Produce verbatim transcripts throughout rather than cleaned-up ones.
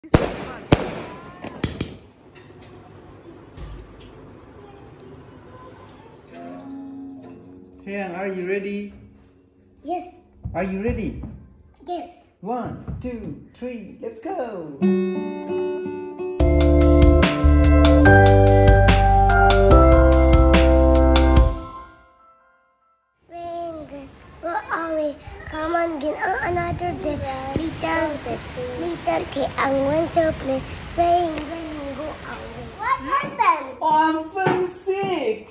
Hey, are you ready? Yes. Are you ready? Yes. One, two, three, let's go! Rain, where are we? Come on, get on another day. Little, little kid, I want to play. Rain, rain, go away. What happened? Oh, I'm feeling sick!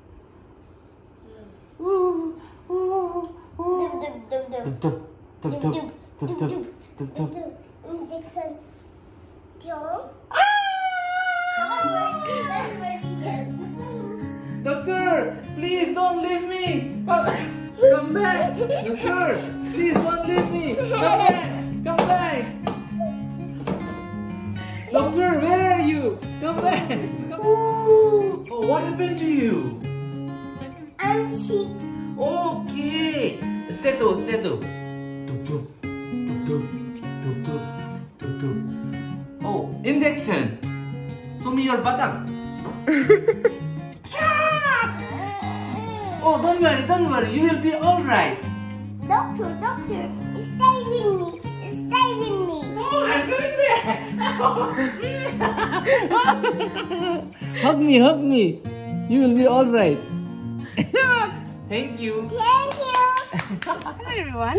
Ooh, ooh, ooh. Dum, dum, dum, dum. Dum, dum, dum, dum, dum, dum, dum, dum. Injection. Pure. Doctor, please don't leave me! Come, come back! Doctor, please don't leave me! Come back! Come back! Doctor, where are you? Come back! Come. Oh, what happened to you? I'm sick. Okay. Steto, steto. Tuk, tuk, tuk, tuk, tuk, tuk, tuk. Oh, injection. Show me your buttock. Oh, don't worry, don't worry. You will be all right. Doctor, doctor, stay with me. Stay with me. Oh, I'm going there. Hug me, hug me. You will be all right. Thank you. Thank you. Hello everyone,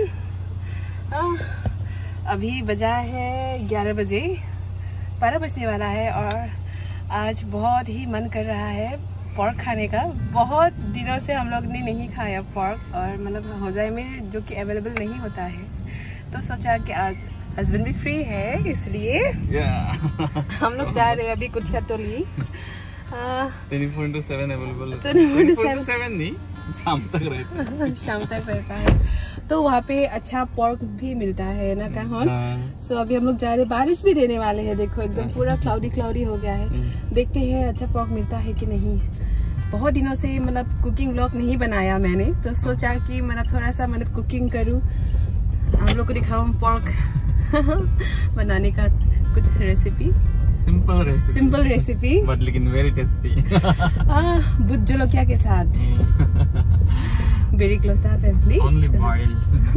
अभी बजा है ग्यारह बजे, बारह बजने वाला है और आज बहुत ही मन कर रहा है पोर्क खाने का। बहुत दिनों से हम लोग ने नहीं खाया पोर्क और मतलब होजाई में जो कि अवेलेबल नहीं होता है, तो सोचा कि आज हस्बैंड भी फ्री है इसलिए yeah. हम लोग जा रहे हैं अभी कुटिया टोली। ट्वेंटी-फोर इंटू सेवन अवेलेबल है। ट्वेंटी फोर इंटू सेवन नहीं, शाम तक रहता है। शाम तक रहता है, तो वहाँ पे अच्छा पोर्क भी मिलता है ना कहाँ। सो अभी हम लोग जा रहे हैं, बारिश भी देने वाले हैं। देखो एकदम पूरा क्लाउडी क्लाउडी हो गया है। देखते हैं अच्छा पोर्क मिलता है कि नहीं। बहुत दिनों से मतलब कुकिंग व्लॉग नहीं बनाया मैंने, तो सोचा कि मतलब थोड़ा सा मतलब कुकिंग करूँ, हम लोग को दिखाऊँ पोर्क बनाने का कुछ recipe. Simple recipe simple recipe but लेकिन वेरी टेस्टी। भुज जलोकिया के साथ। वेरी क्लोज था फैमिली। Only boiled.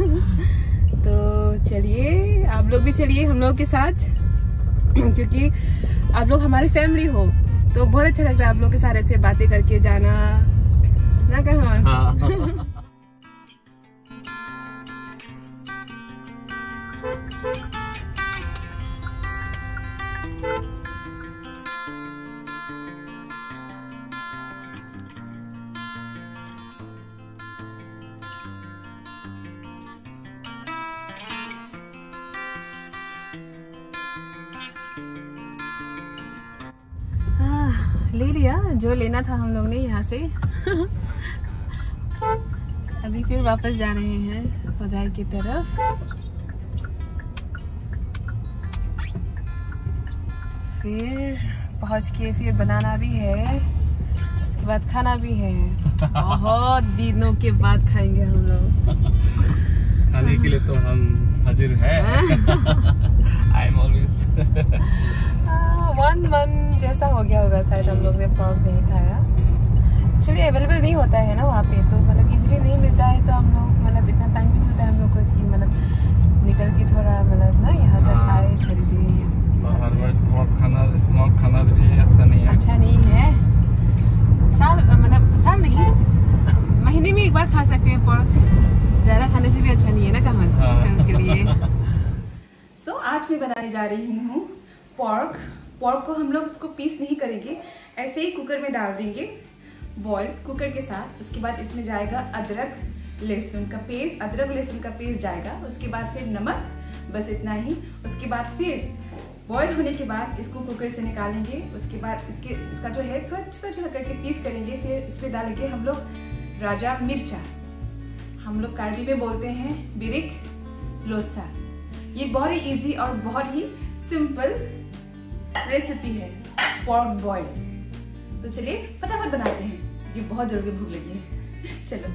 तो चलिए आप लोग भी चलिए हम लोग के साथ, क्योंकि आप लोग हमारी फैमिली हो तो बहुत अच्छा लगता है आप लोग के साथ ऐसे बातें करके जाना ना कहाँ। ले लिया जो लेना था हम लोग ने यहाँ से। अभी फिर वापस जा रहे हैं होजाई की तरफ। फिर पहुँच के फिर बनाना भी है, उसके बाद खाना भी है। बहुत दिनों के बाद खाएंगे हम लोग। खाने के लिए तो हम हाजिर है। I am always. One month जैसा हो गया होगा शायद हम लोग ने पोर्क नहीं खाया। एक्चुअली अवेलेबल नहीं होता है ना वहाँ पे, तो मतलब इजीली नहीं मिलता है, तो हम लोग मतलब इतना टाइम भी नहीं होता है हम लोग को कि मतलब निकल के थोड़ा मतलब ना यहाँ तक आए खरीदे। हर बार स्मोक खाना स्मोक खाना भी अच्छा नहीं है। अच्छा नहीं है। साल मतलब साल नहीं, महीने में एक बार खा सकते हैं पोर्क। ज़्यादा खाने से भी अच्छा नहीं है ना कहाँ के लिए। सो so, आज मैं बनाने जा रही हूँ पोर्क। पोर्क को हम लोग उसको पीस नहीं करेंगे, ऐसे ही कुकर में डाल देंगे बॉयल कुकर के साथ। उसके बाद इसमें जाएगा अदरक लहसुन का पेस्ट, अदरक लहसुन का पेस्ट जाएगा। उसके बाद फिर नमक, बस इतना ही। उसके बाद फिर बॉयल होने के बाद इसको कुकर से निकालेंगे। उसके बाद इसके इसका जो है थोड़ा छोटा छोटा करके पीस करेंगे। फिर इस पर डालेंगे हम लोग राजा मिर्चा, हम लोग कार्बी में बोलते हैं बिरिक लोसा। ये बहुत ही इजी और बहुत ही सिंपल रेसिपी है पोर्क बॉयल। तो चलिए फटाफट बनाते हैं, ये बहुत जोर की भूख लगी है। चलो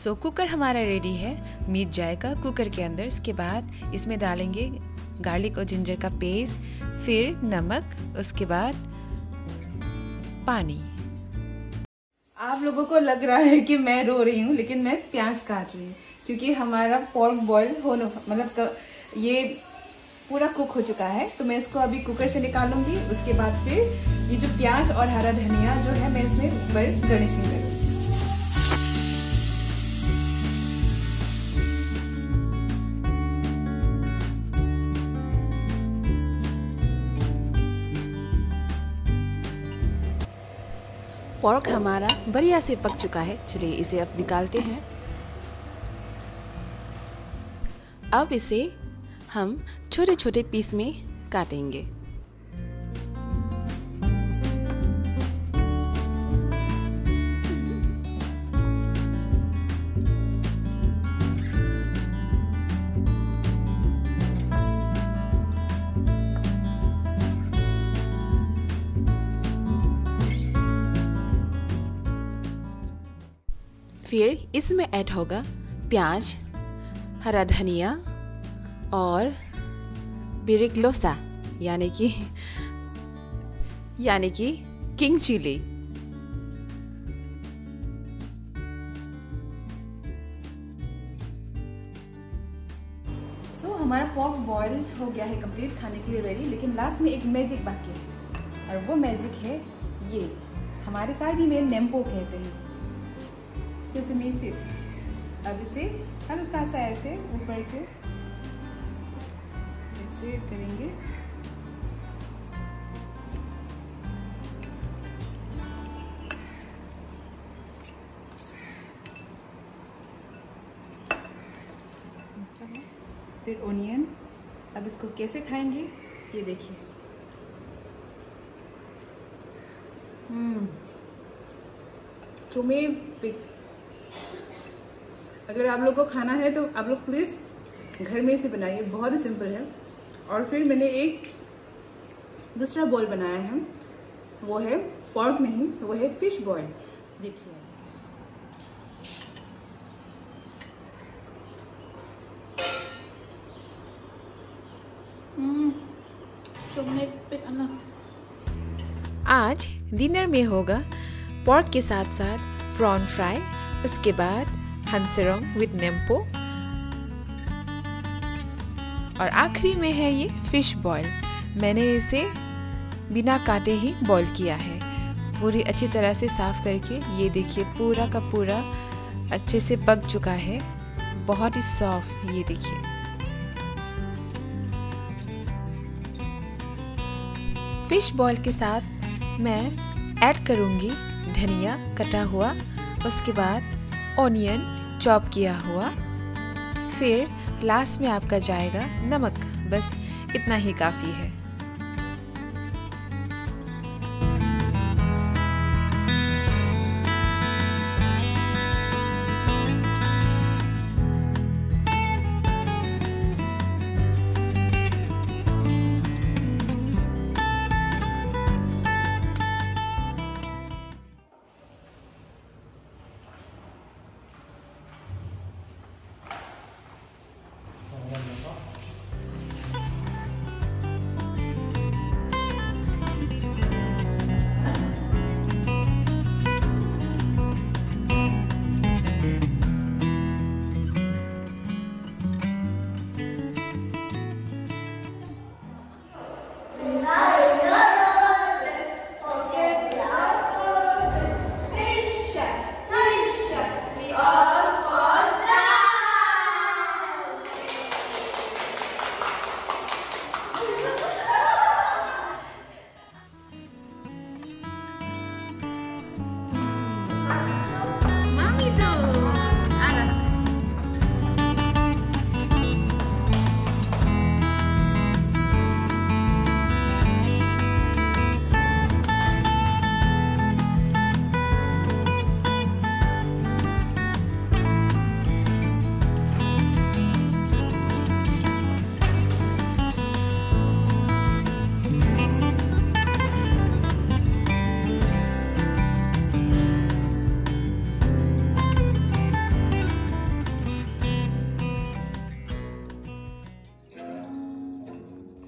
सो so, कुकर हमारा रेडी है, मीट जाएगा कुकर के अंदर। इसके बाद इसमें डालेंगे गार्लिक और जिंजर का पेस्ट, फिर नमक, उसके बाद पानी। आप लोगों को लग रहा है कि मैं रो रही हूँ, लेकिन मैं प्याज काट रही हूँ क्योंकि हमारा पोर्क बॉयल हो मतलब ये पूरा कुक हो चुका है। तो मैं इसको अभी कुकर से निकालूंगी। उसके बाद फिर ये जो प्याज और हरा धनिया जो है मैं इसमें ऊपर गार्निशिंग करूँगी। पोर्क हमारा बढ़िया से पक चुका है। चलिए इसे अब निकालते हैं। अब इसे हम छोटे छोटे पीस में काटेंगे। फिर इसमें ऐड होगा प्याज, हरा धनिया और बिरिक लोसा यानी कि यानी कि किंग चिली। सो so, हमारा पोर्क बॉयल हो गया है कंप्लीट, खाने के लिए रेडी। लेकिन लास्ट में एक मैजिक बाकी है और वो मैजिक है ये, हमारे कार्बी में नेम्पो कहते हैं, सेसमी सीड्स। अब इसे हल्का सा ऐसे ऊपर से ऐसे करेंगे। फिर ओनियन। अब इसको कैसे खाएंगे ये देखिए। हम्म तुम्हें पिक अगर आप लोग को खाना है तो आप लोग प्लीज़ घर में इसे बनाइए, बहुत ही सिंपल है। और फिर मैंने एक दूसरा बॉल बनाया है, वो है पोर्क नहीं, वो है फिश बॉल। देखिए आज डिनर में होगा पोर्क के साथ साथ प्रॉन फ्राई, उसके बाद हंसरोंग विद नेम्पो और आखिरी में है ये फिश बॉयल। मैंने इसे बिना काटे ही बॉईल किया है, पूरी अच्छी तरह से साफ करके। ये देखिए पूरा का पूरा अच्छे से पक चुका है, बहुत ही सॉफ्ट। ये देखिए फिश बॉयल के साथ मैं ऐड करूँगी धनिया कटा हुआ, उसके बाद ऑनियन चॉप किया हुआ, फिर लास्ट में आपका जाएगा नमक। बस इतना ही काफ़ी है।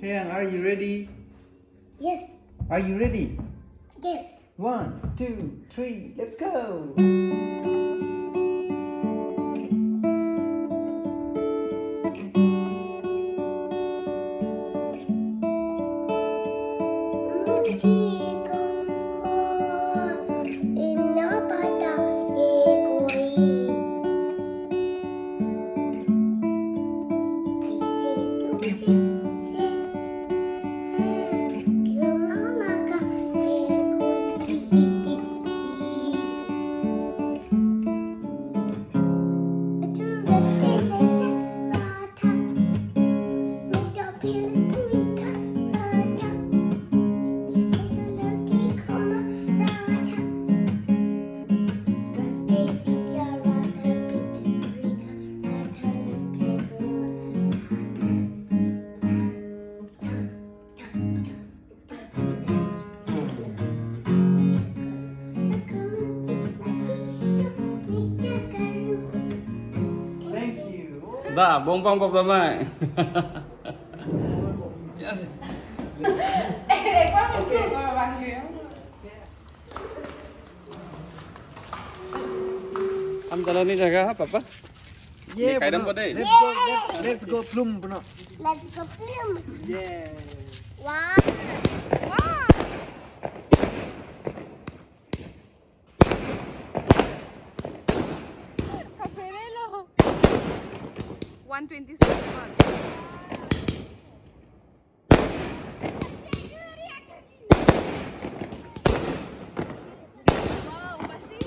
Taeyang, are you ready? Yes. Are you ready? Yes. One, two, three, let's go! Dah, bombong pertama. Yes. Am jalan ni jaga apa apa? Yeah, Kaidam Bruno. pada. Let's go, let's, let's go plum, Bruno. Let's go film. Yeah. Wow. Wow. one twenty-seven. Wow, masih.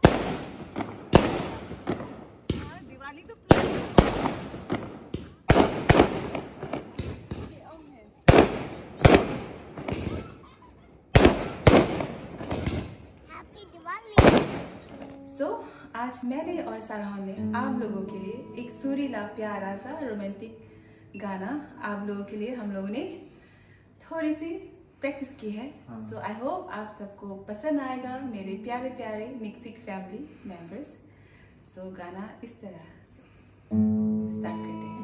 Ah, Diwali तो Happy Diwali. सो so, आज मैंने और सारा ने आप लोगों के लिए एक सुरीला प्यारा सा रोमांटिक गाना आप लोगों के लिए हम लोगों ने थोड़ी सी प्रैक्टिस की है। सो आई होप आप सबको पसंद आएगा, मेरे प्यारे प्यारे मिक्सिक फैमिली मेंबर्स। सो गाना इस तरह से स्टार्ट करते हैं।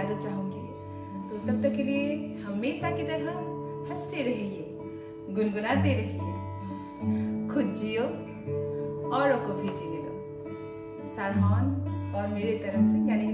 इजाजत चाहूंगी। तो तब तक के लिए हमेशा की तरह हंसते रहिए, गुनगुनाते रहिए, खुद जियो औरों को भी जीने दो। सारहान और मेरे तरफ से यानी